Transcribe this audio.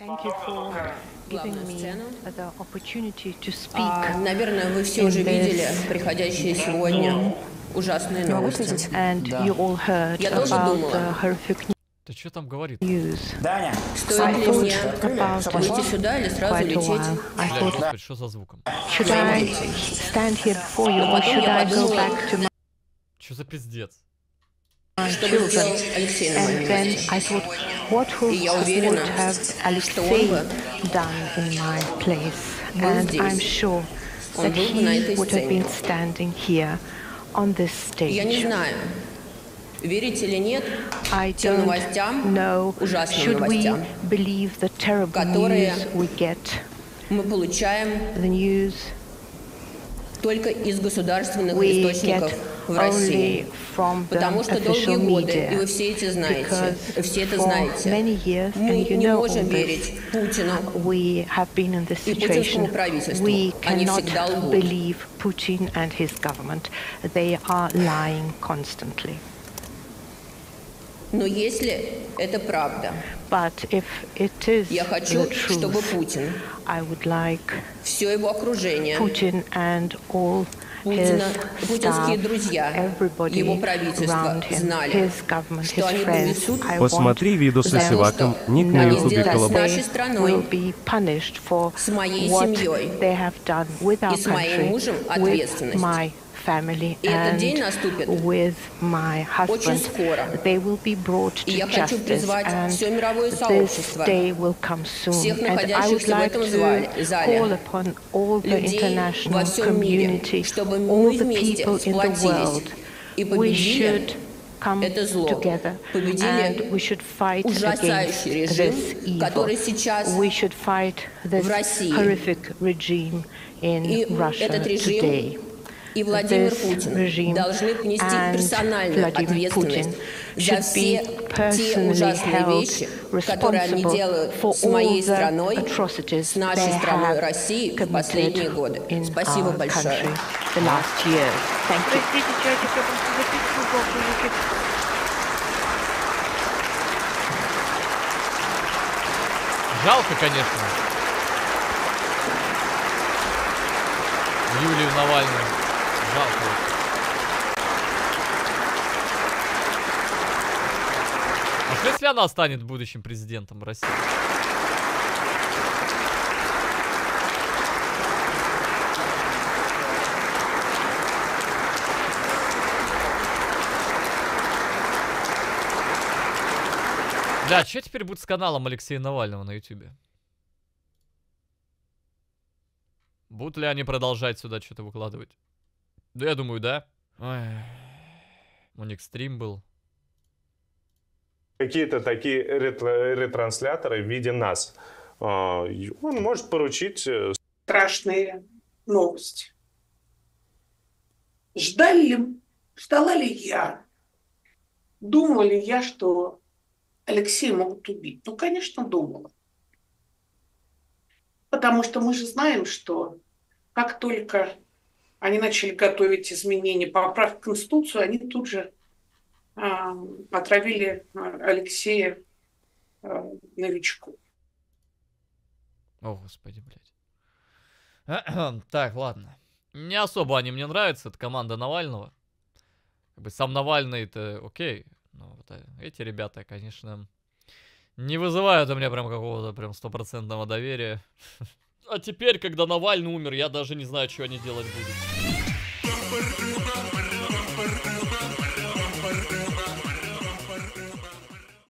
Thank you for giving me the opportunity to speak. Наверное, вы все уже видели приходящие сегодня ужасные новости. And you all heard about the horrific Ты что там говорит? news. Стоит ли мне выйти сюда или сразу Quite a лететь? while. I Бля, thought, господи, что за звуком? should I stand here before you or should I go back to Что за пиздец? my Что бы сделал children? Алексей на моем And then месте? I thought, what я would уверена, have Alexei done in my place? And I'm sure that был бы на he этой would have been сцене. standing here on this Я не stage. знаю, верите или нет I тем don't новостям, know, ужасным should we новостям, believe the terrible которые news we get, мы получаем the news только из государственных we источников get в России. only from the Потому что долгие official годы, и вы media. все это знаете, Because все это for знаете, many years, мы and you не know all можем this, верить Путину we have been in this и путинскому situation. правительству. We Они cannot всегда лгут. believe Putin and his government. They are lying constantly. Но если это правда, But if it is я хочу, the чтобы truth, Путин, I would like все его окружение, Putin and all his путинские staff, друзья, everybody его правительство around him, знали, his government, что his они friends. понесут I Посмотри want видосы с them Иваком, ник на know ютубе сделать с Колобок. нашей they страной, will be punished for с моей what семьей they have done with our и с моим country, мужем with ответственность. my family, И этот and день наступит with my очень husband. скоро. They will be brought И to я хочу justice, призвать and все мировое this сообщество, day will come soon. всех And I would находящихся в like этом to зале, call upon all the людей international во всем мире, community, чтобы all мы the вместе people in the сплотились world. и We победили should come это зло, together, and победили we should fight against ужасающий this режим, который evil. сейчас We should fight this в России. horrific regime in И Russia этот режим today. и Владимир This Путин regime должны понести and персональную Vladimir ответственность Putin за should все be те personally ужасные held вещи, которые они responsible делают for с моей all the страной, atrocities с нашей they страной have Россией в последние committed годы. in Спасибо our большое. country the last years. Thank you. Жалко, конечно. Юлию Навальную. Жалко. А что если она станет будущим президентом России? Да, что теперь будет с каналом Алексея Навального на ютубе? Будут ли они продолжать сюда что-то выкладывать? Да, я думаю, да. Ой. У них стрим был. Какие-то такие ретрансляторы в виде нас. Он может поручить... Страшные новости. Ждала ли я, думала ли я, что Алексея могут убить? Ну, конечно, думала. Потому что мы же знаем, что как только они начали готовить изменения, поправки в Конституцию, они тут же отравили Алексея новичку. О, господи, блядь. Так, ладно. Не особо они мне нравятся, это команда Навального. Как бы сам Навальный-то окей. Но вот эти ребята, конечно, не вызывают у меня прям какого-то прям стопроцентного доверия. А теперь, когда Навальный умер, я даже не знаю, что они делать будут.